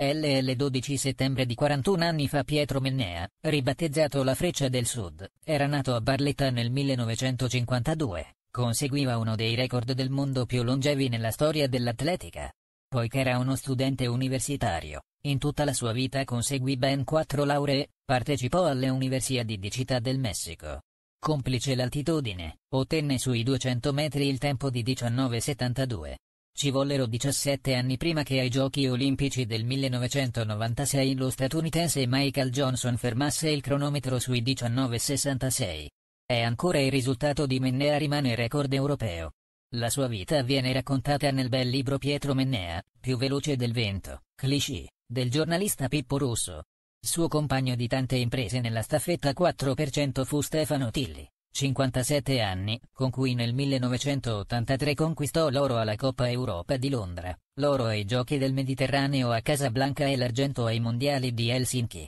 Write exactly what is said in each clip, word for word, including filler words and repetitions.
il dodici settembre di quarantuno anni fa Pietro Mennea, ribattezzato la Freccia del Sud, era nato a Barletta nel millenovecentocinquantadue, conseguiva uno dei record del mondo più longevi nella storia dell'atletica. Poiché era uno studente universitario, in tutta la sua vita conseguì ben quattro lauree, partecipò alle Universiadi di Città del Messico. Complice l'altitudine, ottenne sui duecento metri il tempo di diciannove settantadue. Ci vollero diciassette anni prima che ai Giochi Olimpici del millenovecentonovantasei lo statunitense Michael Johnson fermasse il cronometro sui diciannove sessantasei. E ancora il risultato di Mennea rimane record europeo. La sua vita viene raccontata nel bel libro Pietro Mennea, più veloce del vento, cliché, del giornalista Pippo Russo. Suo compagno di tante imprese nella staffetta quattro per cento fu Stefano Tilli, cinquantasette anni, con cui nel millenovecentottantatré conquistò l'oro alla Coppa Europa di Londra, l'oro ai Giochi del Mediterraneo a Casablanca e l'argento ai Mondiali di Helsinki.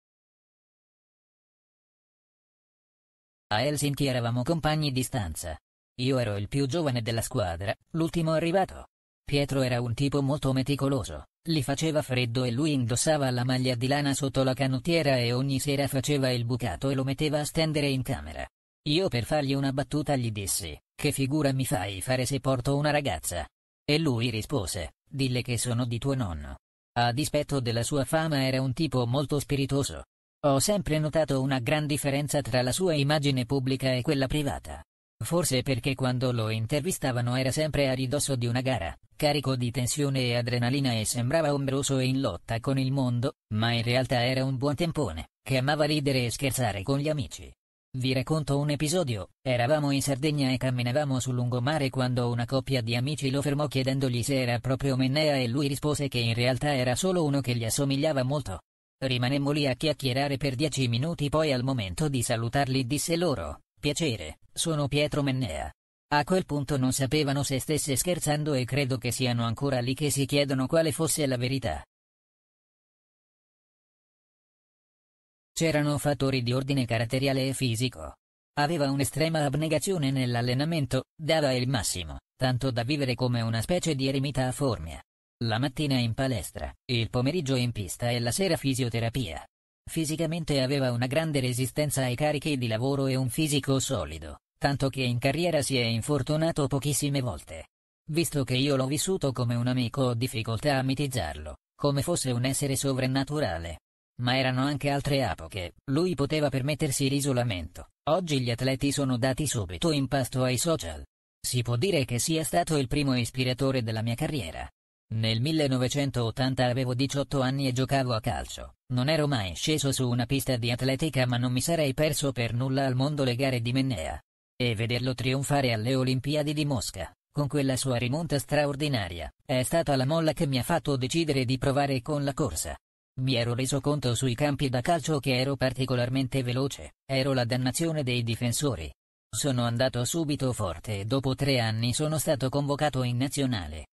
A Helsinki eravamo compagni di stanza. Io ero il più giovane della squadra, l'ultimo arrivato. Pietro era un tipo molto meticoloso, gli faceva freddo e lui indossava la maglia di lana sotto la canottiera e ogni sera faceva il bucato e lo metteva a stendere in camera. Io per fargli una battuta gli dissi, che figura mi fai fare se porto una ragazza? E lui rispose, dille che sono di tuo nonno. A dispetto della sua fama era un tipo molto spiritoso. Ho sempre notato una gran differenza tra la sua immagine pubblica e quella privata. Forse perché quando lo intervistavano era sempre a ridosso di una gara, carico di tensione e adrenalina e sembrava ombroso e in lotta con il mondo, ma in realtà era un buon tempone, che amava ridere e scherzare con gli amici. Vi racconto un episodio: eravamo in Sardegna e camminavamo sul lungomare quando una coppia di amici lo fermò chiedendogli se era proprio Mennea e lui rispose che in realtà era solo uno che gli assomigliava molto. Rimanemmo lì a chiacchierare per dieci minuti, poi al momento di salutarli disse loro: piacere, sono Pietro Mennea. A quel punto non sapevano se stesse scherzando e credo che siano ancora lì che si chiedono quale fosse la verità. C'erano fattori di ordine caratteriale e fisico. Aveva un'estrema abnegazione nell'allenamento, dava il massimo, tanto da vivere come una specie di eremita a Formia. La mattina in palestra, il pomeriggio in pista e la sera fisioterapia. Fisicamente aveva una grande resistenza ai carichi di lavoro e un fisico solido, tanto che in carriera si è infortunato pochissime volte. Visto che io l'ho vissuto come un amico ho difficoltà a mitizzarlo, come fosse un essere sovrannaturale. Ma erano anche altre epoche, lui poteva permettersi l'isolamento. Oggi gli atleti sono dati subito in pasto ai social. Si può dire che sia stato il primo ispiratore della mia carriera. Nel millenovecentottanta avevo diciotto anni e giocavo a calcio. Non ero mai sceso su una pista di atletica, ma non mi sarei perso per nulla al mondo le gare di Mennea. E vederlo trionfare alle Olimpiadi di Mosca, con quella sua rimonta straordinaria, è stata la molla che mi ha fatto decidere di provare con la corsa. Mi ero reso conto sui campi da calcio che ero particolarmente veloce, ero la dannazione dei difensori. Sono andato subito forte e dopo tre anni sono stato convocato in nazionale.